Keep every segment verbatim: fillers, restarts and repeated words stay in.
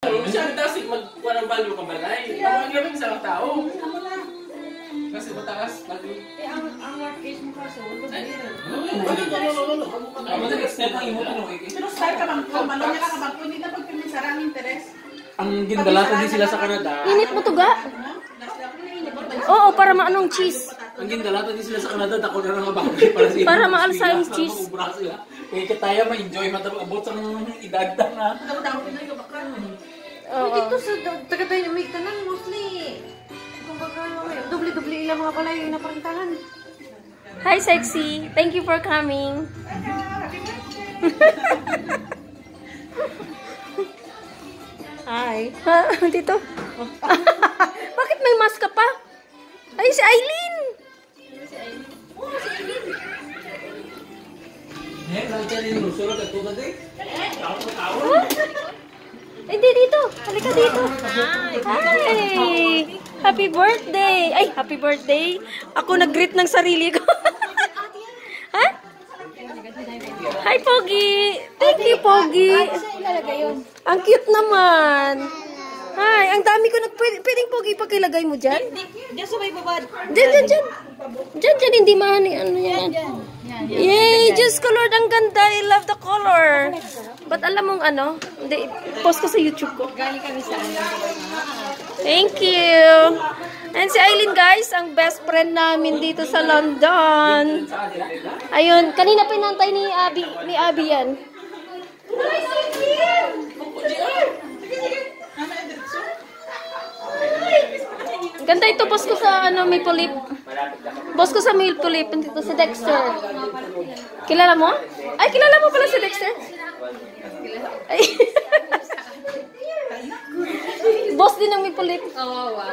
Siya kasi magkuha ng value ka balay. Ang gabi sa mga tao. Kasi mataas lagi. Eh, ang ang workcase mo kasi, wala ba yun? Ang mag-extend ang imo ano eh. Pero start ka bang kumalo niya ka bang hindi na pagpimisara ang interes. Ang gindalatan din sila sa Canada. Init mo to ga? Oo, para maanong cheese. Ang gindalatan din sila sa Canada, dako na nga bagay para sa Para maalsa yung cheese. Kaya kataya ma-enjoy matabot sa idagdag na. Oh, dito sa taga tayo may tanan mostly. Kung baka doble-doble ilang mga pala yung naparintahan. Hi, sexy. Thank you for coming. Hi. Ha? Dito? Bakit may mask ka pa? Ay, si Aileen! Oh, si Aileen. Eh, nakita rin yung sulod at tugad eh. Huh? Hindi, dito. Halika dito. Hi! Happy birthday! Ay, happy birthday! Ako nag-greet ng sarili ko. Ha? Hi, Pogi! Thank you, Pogi! Ang cute naman! Hi! Ang dami ko nag... Pwede, pwedeng Pogi pakilagay mo dyan? Diyan sa may babad. Dyan, dyan, dyan! Dyan, dyan, hindi mahani. Ano yan? Yay! Diyos ko, Lord, ang ganda! I love the color! But alam mong ano? Hindi, post ko sa YouTube ko. Galing kami sa ano. Thank you! And si Aileen, guys, ang best friend namin dito sa London. Ayun, kanina pinantay ni Abby, ni Abby yan. Ganda ito, boss ko sa ano, Maple Leaf. Boss ko sa Maple Leaf, dito si Dexter. Kilala mo? Ay, kilala mo pala si Dexter? Ay. Boss din ng Maple Leaf. Oo, wow.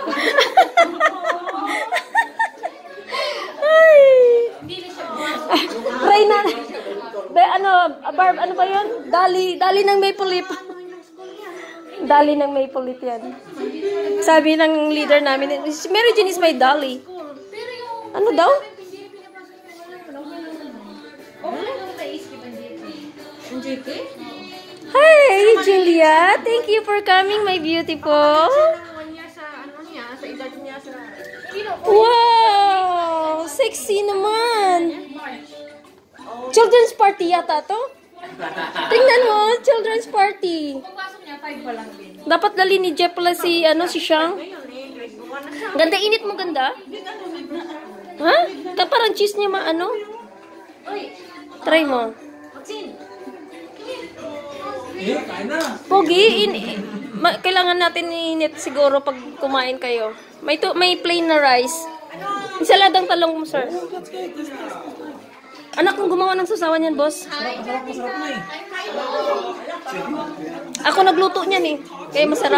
Ay. Reyna. Be, ano, Barb, ano ba yun? Dali, dali ng Maple Leaf. Dali ng Maple Leaf yan. Sabi ng leader namin, si Mary Jane is my Dali. Ano daw? Hi, Julia. Thank you for coming, my beautiful. Wow! Sexy naman. Children's party yata to? Tingnan mo, children's party. Dapat dali ni Jeff pala si, ano, si Shang. Ganda, init mo, ganda. Ha? Ka parang cheese niya maano. Try mo. Pogi, in, ma, kailangan natin init siguro pag kumain kayo. May, to, may plain na rice. Isaladang talong mo, sir. Anak kong gumawa ng susawan yan, boss. Ako nagluto niyan eh. Kaya masarap.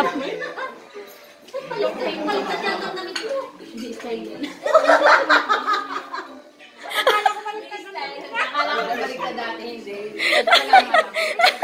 Akala ko balik ka dati, hindi.